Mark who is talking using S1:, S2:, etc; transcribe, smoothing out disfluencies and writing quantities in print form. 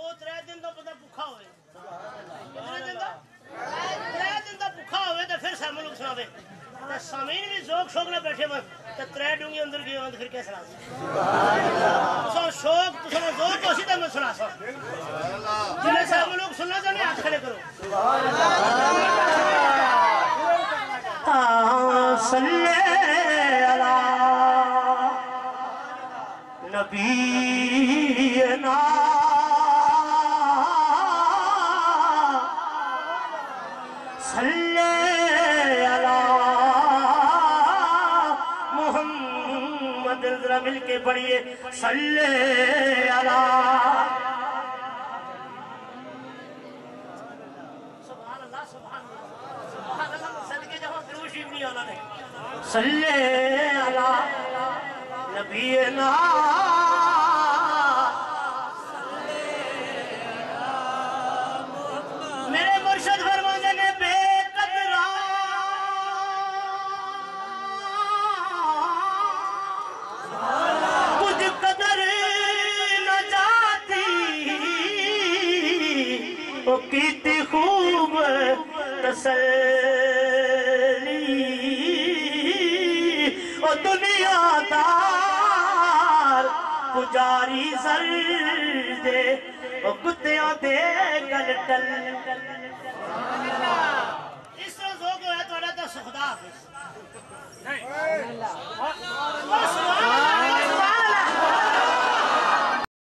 S1: ترے دن دا بندہ بھوکا ہوئے کتنے دن دا ترے دن دا بھوکا ہوئے تو پھر سامنے لوگ سناوے سامین بھی ذوق شوق نہ بیٹھے من تو ترے ڈونگی اندر گئے ہوں پھر کیا سنا تساں شوق تساں ذوق اسی طرح میں سنا سا جنہیں سامنے لوگ سننا چاہنے ہاتھ کھڑے کرو صلی علی نبینا صلی علی محمد ذرا مل کے پڑھئے صلی علی سبحان اللہ سبحان اللہ سبحان اللہ صدقے جہاں دروشی نہیں آنا نہیں صلی علی نبینا میرے مرشد فرماندے نے بے قدرہ کچھ قدر نہ جاتی وہ کیتی خوب تسلی وہ دنیا دار پجاری زر دے وہ کتیاں دے گل ٹل اس طرح ذوق ہے تو اڑا تو خدا حافظ